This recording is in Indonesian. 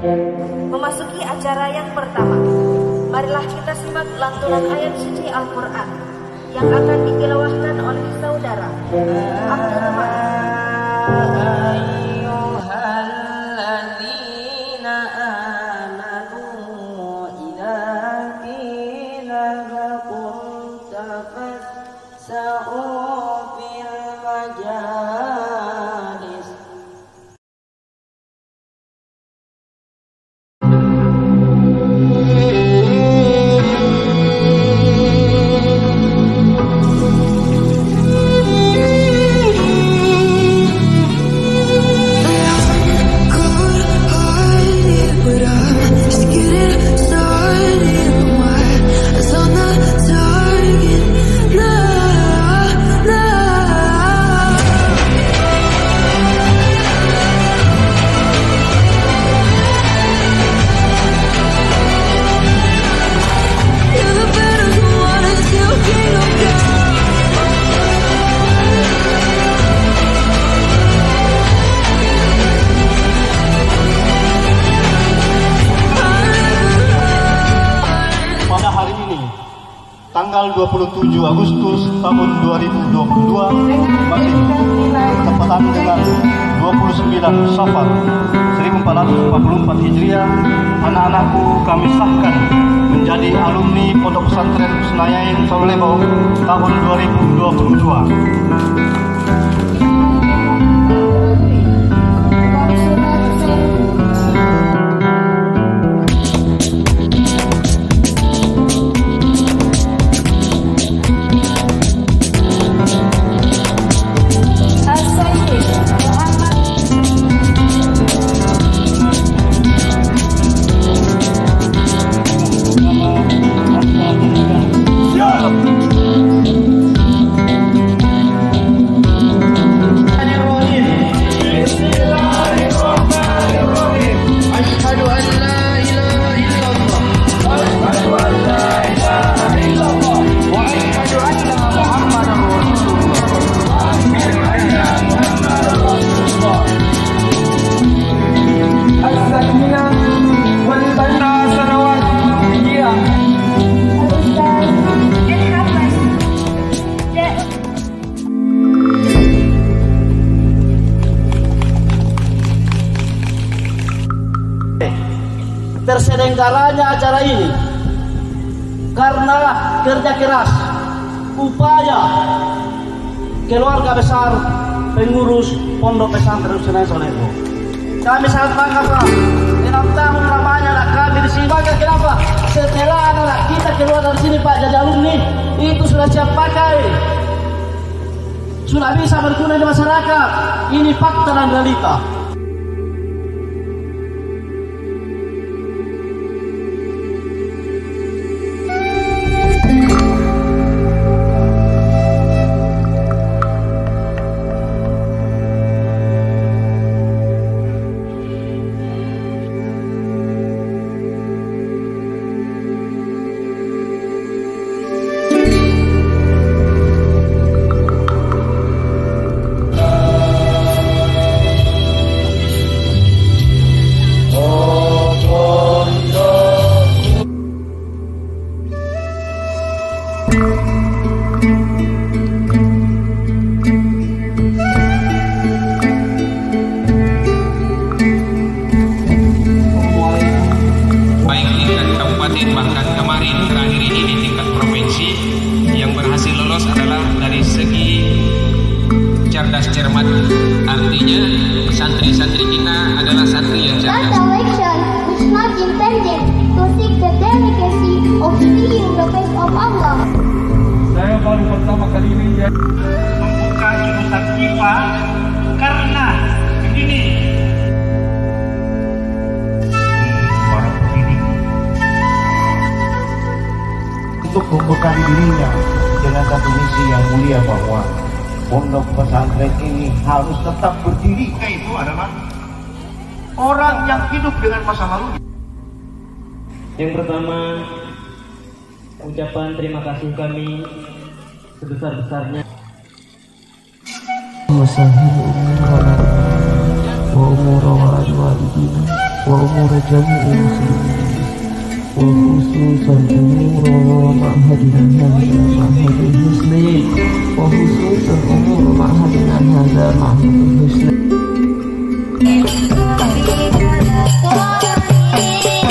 Memasuki acara yang pertama, marilah kita simak lantunan ayat suci Al-Quran yang akan ditilawahkan oleh saudara Abdul Rahman. Tanggal 27 Agustus tahun 2022 masih bertepatan dengan 29 Safar 1444 Hijriah, anak-anakku kami sahkan menjadi alumni Pondok Pesantren Senayan Solebo tahun 2022. Terselenggaranya acara ini karena kerja keras, upaya keluarga besar pengurus Pondok Pesantren Senayan Solebo. Kami sangat bangga Pak, 6 tahun lamanya anak kami di sini. Bangga kenapa? Setelah anak kita keluar dari sini Pak jadi alumni, itu sudah siap pakai, sudah bisa berguna di masyarakat. Ini fakta dan realita. Bahkan kemarin terakhir ini di tingkat provinsi yang berhasil lolos adalah dari segi cerdas cermat, artinya santri-santri kita adalah santri yang cerdas. That election is not intended to seek the delicacy of seeing the face of Allah. Saya baru pertama kali ini membuka jurusan IPA karena begini. Untuk membekali dirinya dengan satu misi yang mulia bahwa Pondok Pesantren ini harus tetap berdiri. Itu adalah orang yang hidup dengan masa lalu. Yang pertama, ucapan terima kasih kami sebesar-besarnya. Wassalamualaikum warahmatullahi wabarakatuh. وأمور جميع المسلمين وخصوصا أمور معهدنا هذا معهد المسلمين وخصوصا أمور معهدنا هذا معهد المسلمين.